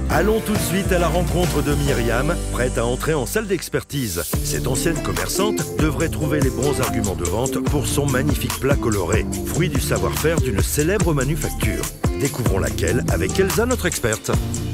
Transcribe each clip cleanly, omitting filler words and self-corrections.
Allons tout de suite à la rencontre de Myriam, prête à entrer en salle d'expertise. Cette ancienne commerçante devrait trouver les bons arguments de vente pour son magnifique plat coloré, fruit du savoir-faire d'une célèbre manufacture. Découvrons laquelle avec Elsa, notre experte.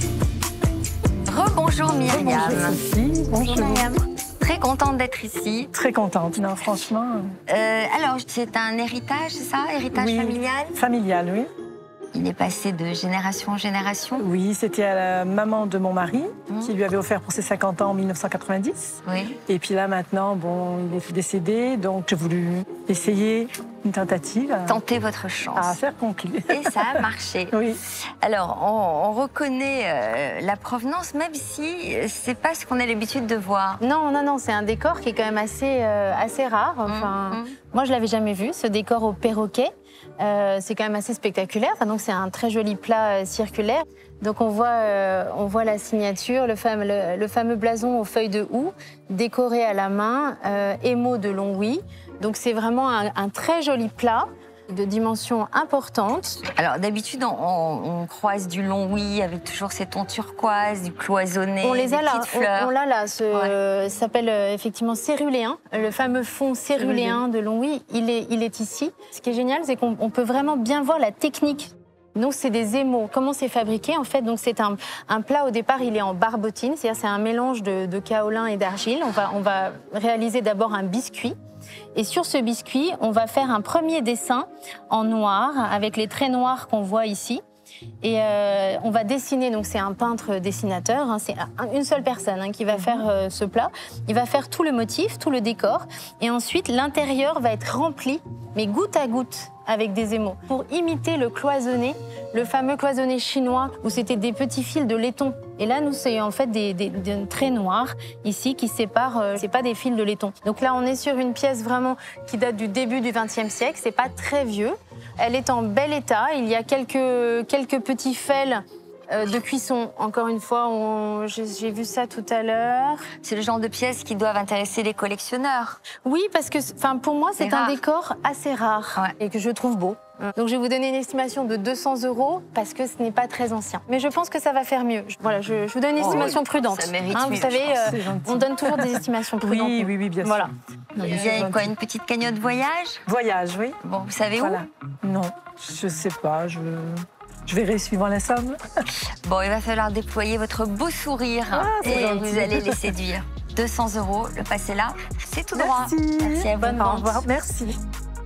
Rebonjour Myriam. Bonjour Sophie. Bonjour Myriam. Très contente d'être ici. Très contente, non franchement. Alors, c'est un héritage, c'est ça? Héritage familial? Familial, oui. Il est passé de génération en génération? Oui, c'était à la maman de mon mari qui lui avait offert pour ses 50 ans en 1990. Oui. Et puis là, maintenant, bon, il est décédé, donc j'ai voulu essayer une tentative. Tenter votre chance. À faire conclure. Et ça a marché. Oui. Alors, on reconnaît la provenance, même si c'est pas ce qu'on a l'habitude de voir. Non, c'est un décor qui est quand même assez rare. Enfin, moi, je l'avais jamais vu, ce décor au perroquet. C'est quand même assez spectaculaire. Enfin, donc, c'est un très joli plat circulaire. Donc, on voit la signature, le fameux blason aux feuilles de houx, décoré à la main, émaux de Longwy. Donc, c'est vraiment un très joli plat de dimension importante. Alors d'habitude on croise du Longwy avec toujours ces tons turquoise, du cloisonné, on les a là, fleurs. On l'a là, ça s'appelle effectivement céruléen, le fameux fond céruléen de Longwy, il est ici. Ce qui est génial, c'est qu'on peut vraiment bien voir la technique. Donc c'est des émaux. Comment c'est fabriqué en fait? Donc c'est un plat au départ, il est en barbotine, c'est-à-dire c'est un mélange de kaolin et d'argile. On va réaliser d'abord un biscuit. Et sur ce biscuit, on va faire un premier dessin en noir avec les traits noirs qu'on voit ici. Et on va dessiner, donc c'est un peintre dessinateur, hein, c'est une seule personne qui va faire ce plat. Il va faire tout le motif, tout le décor. Et ensuite, l'intérieur va être rempli, mais goutte à goutte, avec des émaux. Pour imiter le cloisonné, le fameux cloisonné chinois, où c'était des petits fils de laiton. Et là, nous, c'est en fait des traits noirs, ici, qui séparent, c'est pas des fils de laiton. Donc là, on est sur une pièce vraiment qui date du début du XXe siècle, c'est pas très vieux. Elle est en bel état, il y a quelques petits fels de cuisson. Encore une fois, j'ai vu ça tout à l'heure. C'est le genre de pièces qui doivent intéresser les collectionneurs. Oui, parce que pour moi, c'est un décor assez rare et que je trouve beau. Donc je vais vous donner une estimation de 200 € parce que ce n'est pas très ancien. Mais je pense que ça va faire mieux. Voilà, je vous donne une estimation prudente. Ça mérite mieux, vous savez, on donne toujours des estimations prudentes. Oui, bien sûr. Voilà. Il y a quoi, une petite cagnotte voyage? Voyage, oui. Bon, vous savez où? Non, je sais pas, je verrai suivant la somme. Bon, il va falloir déployer votre beau sourire et vous allez les séduire. 200 €, le passez là, c'est tout droit. Merci à vous. Au revoir, merci.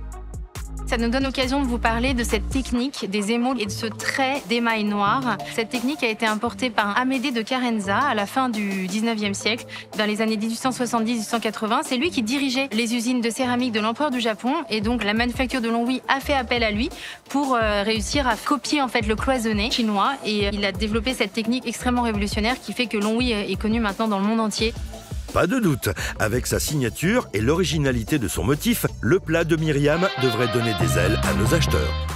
Ça nous donne l'occasion de vous parler de cette technique des émaux et de ce trait d'émail noir. Cette technique a été importée par Amédée de Carenza à la fin du 19e siècle, dans les années 1870-1880. C'est lui qui dirigeait les usines de céramique de l'empereur du Japon et donc la manufacture de Longwy a fait appel à lui pour réussir à copier en fait le cloisonné chinois et il a développé cette technique extrêmement révolutionnaire qui fait que Longwy est connu maintenant dans le monde entier. Pas de doute, avec sa signature et l'originalité de son motif, le plat de Myriam devrait donner des ailes à nos acheteurs.